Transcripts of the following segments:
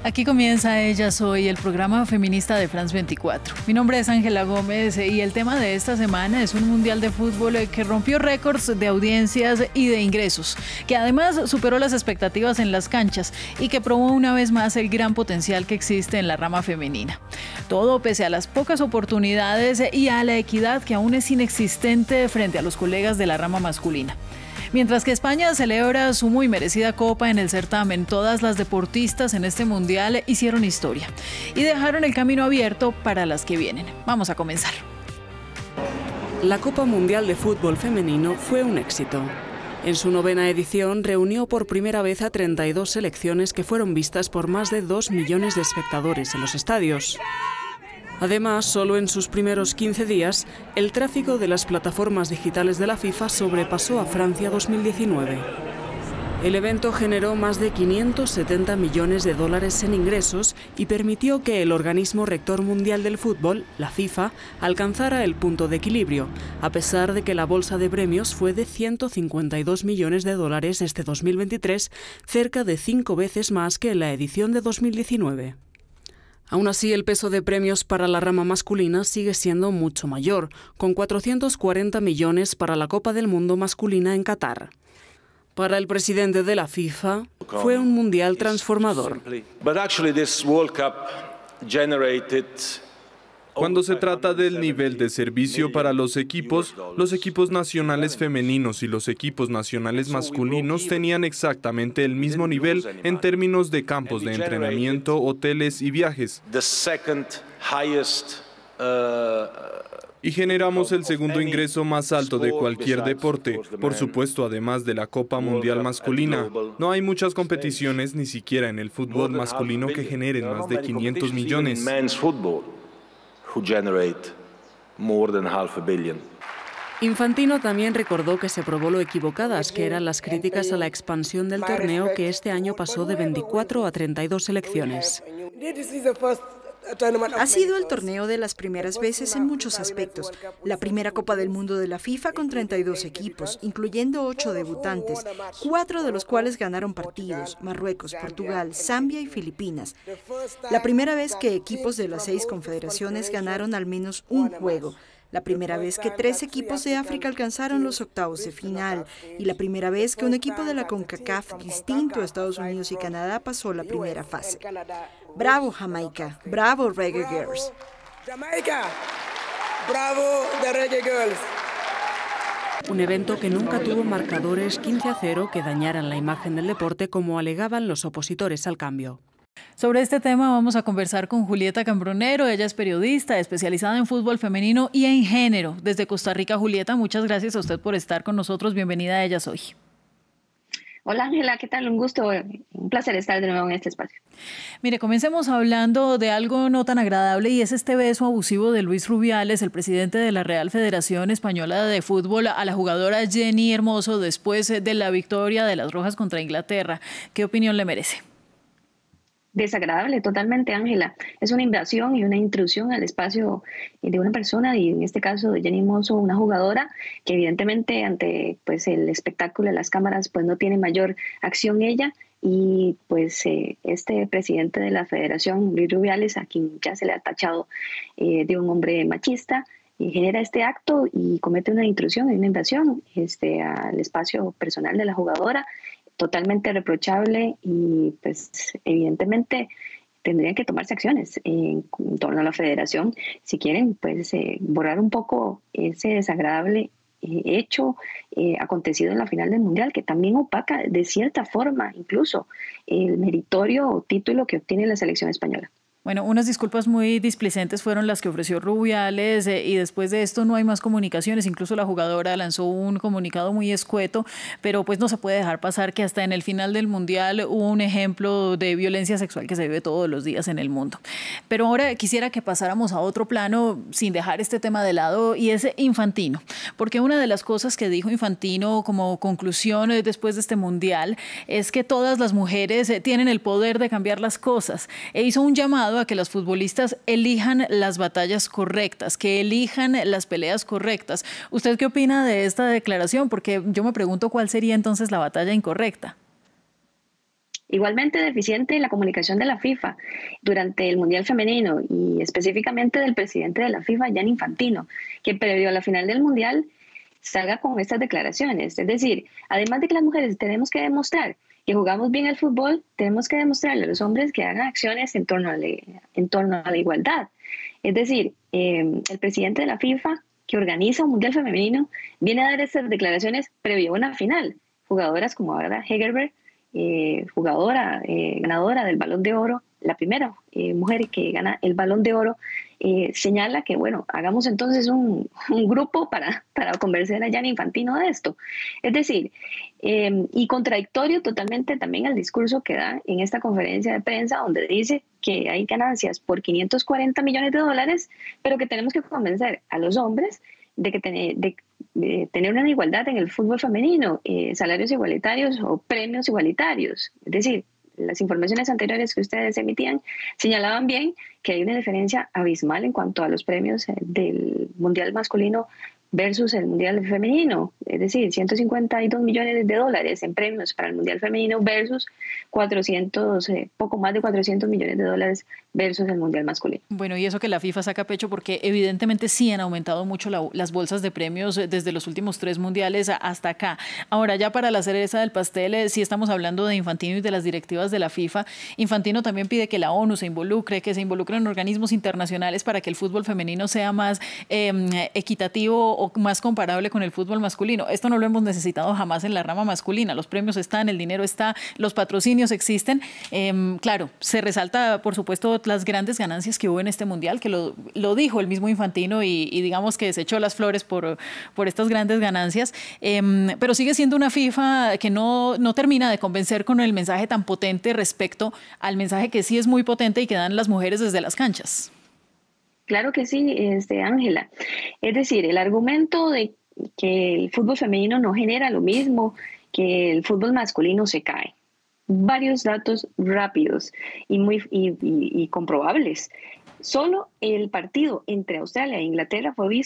Aquí comienza Ella Soy, el programa feminista de France 24. Mi nombre es Ángela Gómez y el tema de esta semana es un mundial de fútbol que rompió récords de audiencias y de ingresos, que además superó las expectativas en las canchas y que probó una vez más el gran potencial que existe en la rama femenina. Todo pese a las pocas oportunidades y a la equidad que aún es inexistente frente a los colegas de la rama masculina. Mientras que España celebra su muy merecida copa en el certamen, todas las deportistas en este mundial hicieron historia y dejaron el camino abierto para las que vienen. Vamos a comenzar. La Copa Mundial de Fútbol Femenino fue un éxito. En su 9ª edición reunió por primera vez a 32 selecciones que fueron vistas por más de 2 millones de espectadores en los estadios. Además, solo en sus primeros 15 días, el tráfico de las plataformas digitales de la FIFA sobrepasó a Francia 2019. El evento generó más de 570 millones de dólares en ingresos y permitió que el organismo rector mundial del fútbol, la FIFA, alcanzara el punto de equilibrio, a pesar de que la bolsa de premios fue de 152 millones de dólares este 2023, cerca de 5 veces más que en la edición de 2019. Aún así, el peso de premios para la rama masculina sigue siendo mucho mayor, con 440 millones para la Copa del Mundo masculina en Qatar. Para el presidente de la FIFA, fue un mundial transformador. Cuando se trata del nivel de servicio para los equipos nacionales femeninos y los equipos nacionales masculinos tenían exactamente el mismo nivel en términos de campos de entrenamiento, hoteles y viajes. Y generamos el segundo ingreso más alto de cualquier deporte, por supuesto, además de la Copa Mundial masculina. No hay muchas competiciones, ni siquiera en el fútbol masculino, que generen más de 500 millones. Infantino también recordó que se probó lo equivocadas que eran las críticas a la expansión del torneo, que este año pasó de 24 a 32 selecciones. Ha sido el torneo de las primeras veces en muchos aspectos. La primera Copa del Mundo de la FIFA con 32 equipos, incluyendo 8 debutantes, 4 de los cuales ganaron partidos: Marruecos, Portugal, Zambia y Filipinas. La primera vez que equipos de las 6 confederaciones ganaron al menos un juego. La primera vez que 3 equipos de África alcanzaron los octavos de final. Y la primera vez que un equipo de la CONCACAF distinto a Estados Unidos y Canadá pasó la primera fase. ¡Bravo, Jamaica! ¡Bravo, Reggae Girls! ¡Jamaica! ¡Bravo, the Reggae Girls! Un evento que nunca tuvo marcadores 15-0 que dañaran la imagen del deporte, como alegaban los opositores al cambio. Sobre este tema vamos a conversar con Julieta Cambronero. Ella es periodista especializada en fútbol femenino y en género. Desde Costa Rica, Julieta, muchas gracias a usted por estar con nosotros. Bienvenida a Ella Soy. Hola Ángela, ¿qué tal? Un gusto, un placer estar de nuevo en este espacio. Mire, comencemos hablando de algo no tan agradable y es este beso abusivo de Luis Rubiales, el presidente de la Real Federación Española de Fútbol, a la jugadora Jenny Hermoso después de la victoria de las Rojas contra Inglaterra. ¿Qué opinión le merece? Desagradable, totalmente, Ángela. Es una invasión y una intrusión al espacio de una persona, y en este caso de Jenny Hermoso, una jugadora que evidentemente ante pues el espectáculo de las cámaras pues no tiene mayor acción ella, y pues este presidente de la federación, Luis Rubiales, a quien ya se le ha tachado de un hombre machista, genera este acto y comete una intrusión y una invasión al espacio personal de la jugadora, totalmente reprochable, y pues evidentemente tendrían que tomarse acciones en torno a la federación si quieren pues borrar un poco ese desagradable hecho acontecido en la final del Mundial, que también opaca de cierta forma incluso el meritorio título que obtiene la selección española. Bueno, unas disculpas muy displicentes fueron las que ofreció Rubiales y después de esto no hay más comunicaciones. Incluso la jugadora lanzó un comunicado muy escueto, pero pues no se puede dejar pasar que hasta en el final del Mundial hubo un ejemplo de violencia sexual que se vive todos los días en el mundo. Pero ahora quisiera que pasáramos a otro plano sin dejar este tema de lado, y es Infantino, porque una de las cosas que dijo Infantino como conclusión después de este Mundial es que todas las mujeres tienen el poder de cambiar las cosas, e hizo un llamado a que las futbolistas elijan las batallas correctas, que elijan las peleas correctas. ¿Usted qué opina de esta declaración? Porque yo me pregunto cuál sería entonces la batalla incorrecta. Igualmente deficiente la comunicación de la FIFA durante el Mundial Femenino y específicamente del presidente de la FIFA, Gianni Infantino, que previo a la final del Mundial salga con estas declaraciones. Es decir, además de que las mujeres tenemos que demostrar que jugamos bien el fútbol, tenemos que demostrarle a los hombres que hagan acciones en torno a la igualdad. Es decir, el presidente de la FIFA, que organiza un Mundial Femenino, viene a dar estas declaraciones previo a una final. Jugadoras como Ada Hegerberg, jugadora ganadora del Balón de Oro, la primera mujer que gana el Balón de Oro, señala que, bueno, hagamos entonces un grupo para convencer a Gianni Infantino de esto. Es decir, y contradictorio totalmente también al discurso que da en esta conferencia de prensa, donde dice que hay ganancias por 540 millones de dólares, pero que tenemos que convencer a los hombres de que tener una igualdad en el fútbol femenino, salarios igualitarios o premios igualitarios. Es decir, las informaciones anteriores que ustedes emitían señalaban bien que hay una diferencia abismal en cuanto a los premios del Mundial masculino versus el Mundial femenino, es decir, 152 millones de dólares en premios para el Mundial femenino versus 400, poco más de 400 millones de dólares versus el Mundial masculino. Bueno, y eso que la FIFA saca pecho porque evidentemente sí han aumentado mucho las bolsas de premios desde los últimos 3 mundiales hasta acá. Ahora, ya para la cereza del pastel, sí estamos hablando de Infantino y de las directivas de la FIFA. Infantino también pide que la ONU se involucre, que se involucren organismos internacionales para que el fútbol femenino sea más equitativo o más comparable con el fútbol masculino. Esto no lo hemos necesitado jamás en la rama masculina. Los premios están, el dinero está, los patrocinios existen. Claro, se resalta, por supuesto, las grandes ganancias que hubo en este mundial, que lo dijo el mismo Infantino y digamos que desechó las flores por estas grandes ganancias. Pero sigue siendo una FIFA que no termina de convencer con el mensaje tan potente respecto al mensaje que sí es muy potente y que dan las mujeres desde las canchas. Claro que sí, Ángela. Es decir, el argumento de que el fútbol femenino no genera lo mismo que el fútbol masculino se cae. Varios datos rápidos y comprobables. Solo el partido entre Australia e Inglaterra fue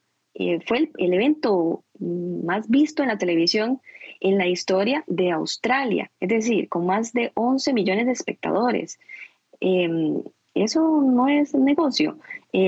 el evento más visto en la televisión en la historia de Australia, es decir, con más de 11 millones de espectadores. Eso no es negocio.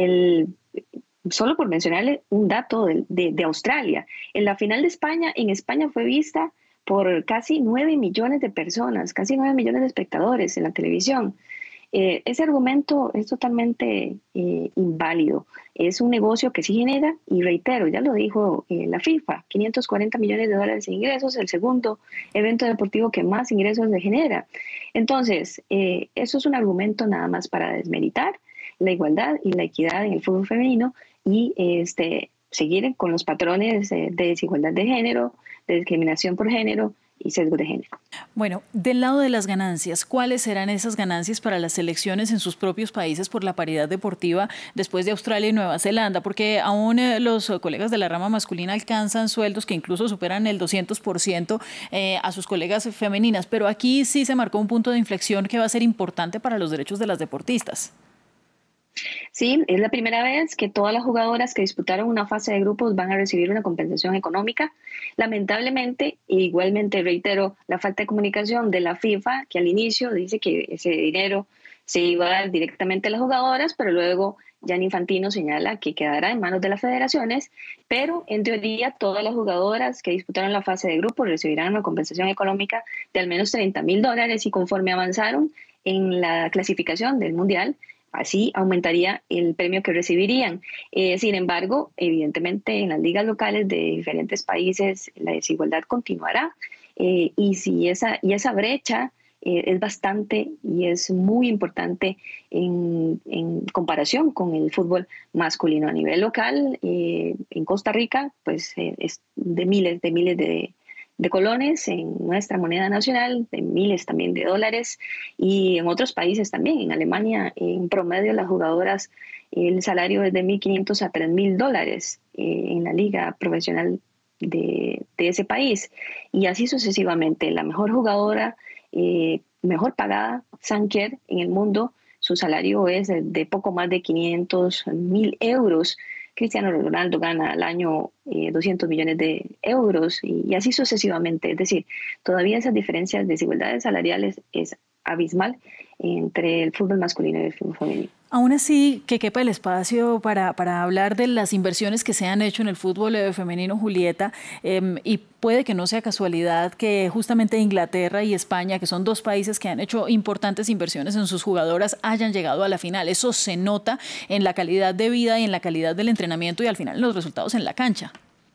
Solo por mencionarle un dato de Australia, en la final de España, en España fue vista por casi 9 millones de personas, casi 9 millones de espectadores en la televisión. Ese argumento es totalmente inválido. Es un negocio que sí genera, y reitero, ya lo dijo la FIFA, 540 millones de dólares en ingresos, el segundo evento deportivo que más ingresos le genera. Entonces, eso es un argumento nada más para desmeritar la igualdad y la equidad en el fútbol femenino y seguir con los patrones de desigualdad de género, de discriminación por género y sesgo de género. Bueno, del lado de las ganancias, ¿cuáles serán esas ganancias para las selecciones en sus propios países por la paridad deportiva después de Australia y Nueva Zelanda? Porque aún los colegas de la rama masculina alcanzan sueldos que incluso superan el 200% a sus colegas femeninas, pero aquí sí se marcó un punto de inflexión que va a ser importante para los derechos de las deportistas. Sí, es la primera vez que todas las jugadoras que disputaron una fase de grupos van a recibir una compensación económica. Lamentablemente, igualmente reitero, la falta de comunicación de la FIFA, que al inicio dice que ese dinero se iba a dar directamente a las jugadoras, pero luego Gianni Infantino señala que quedará en manos de las federaciones, pero en teoría todas las jugadoras que disputaron la fase de grupos recibirán una compensación económica de al menos $30,000 y conforme avanzaron en la clasificación del Mundial, así aumentaría el premio que recibirían. Sin embargo, evidentemente en las ligas locales de diferentes países la desigualdad continuará y esa brecha es bastante y es muy importante en comparación con el fútbol masculino. A nivel local, en Costa Rica, pues es de miles de colones en nuestra moneda nacional, de miles también de dólares, y en otros países también. En Alemania, en promedio, las jugadoras, el salario es de $1,500 a $3,000 en la liga profesional de ese país. Y así sucesivamente. La mejor jugadora, mejor pagada, Sanker, en el mundo, su salario es de poco más de 500,000 euros, Cristiano Ronaldo gana al año 200 millones de euros y así sucesivamente. Es decir, todavía esas diferencias, desigualdades salariales es abismal entre el fútbol masculino y el fútbol femenino. Aún así, que quepa el espacio para hablar de las inversiones que se han hecho en el fútbol femenino, Julieta, y puede que no sea casualidad que justamente Inglaterra y España, que son dos países que han hecho importantes inversiones en sus jugadoras, hayan llegado a la final. Eso se nota en la calidad de vida y en la calidad del entrenamiento y al final en los resultados en la cancha.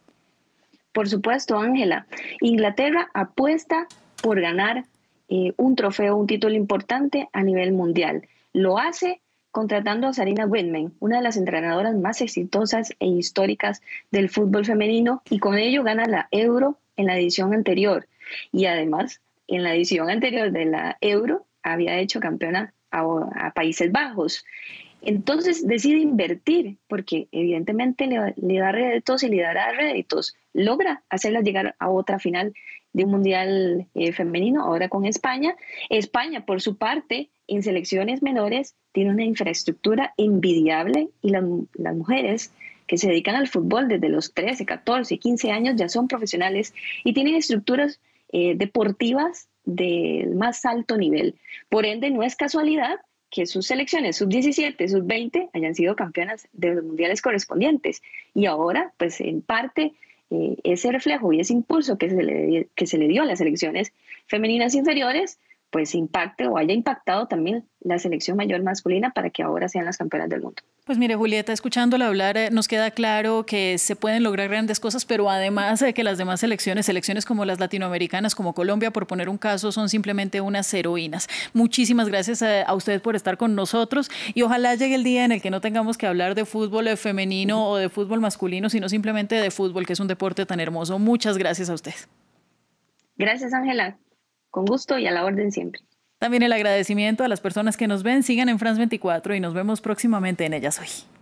Por supuesto, Ángela. Inglaterra apuesta por ganar un trofeo, un título importante a nivel mundial. Lo hace contratando a Sarina Wiegman, una de las entrenadoras más exitosas e históricas del fútbol femenino, y con ello gana la Euro en la edición anterior. Y además, en la edición anterior de la Euro, había hecho campeona a Países Bajos. Entonces decide invertir, porque evidentemente le da réditos y le dará réditos. Logra hacerla llegar a otra final de un mundial femenino, ahora con España. España, por su parte, en selecciones menores, tiene una infraestructura envidiable y las mujeres que se dedican al fútbol desde los 13, 14, 15 años ya son profesionales y tienen estructuras deportivas del más alto nivel. Por ende, no es casualidad que sus selecciones sub-17, sub-20 hayan sido campeonas de los mundiales correspondientes. Y ahora, pues en parte, ese reflejo y ese impulso que se le dio a las selecciones femeninas inferiores, pues impacte o haya impactado también la selección mayor masculina para que ahora sean las campeonas del mundo. Pues mire, Julieta, escuchándola hablar, nos queda claro que se pueden lograr grandes cosas, pero además que las demás selecciones como las latinoamericanas, como Colombia, por poner un caso, son simplemente unas heroínas. Muchísimas gracias a usted por estar con nosotros y ojalá llegue el día en el que no tengamos que hablar de fútbol femenino o de fútbol masculino, sino simplemente de fútbol, que es un deporte tan hermoso. Muchas gracias a usted. Gracias, Ángela. Con gusto y a la orden siempre. También el agradecimiento a las personas que nos ven. Sigan en France 24 y nos vemos próximamente en Ellas Hoy.